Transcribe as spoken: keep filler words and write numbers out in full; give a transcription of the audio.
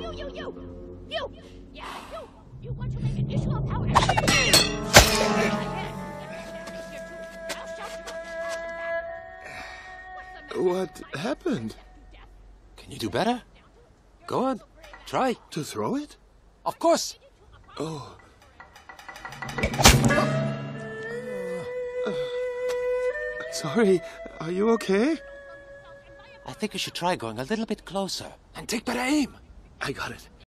you, you, you! You! Yeah, you! You want to make an issue of power? What happened? Can you do better? Go on, try. To throw it? Of course. Oh. Sorry, are you okay? I think you should try going a little bit closer and take better aim. I got it.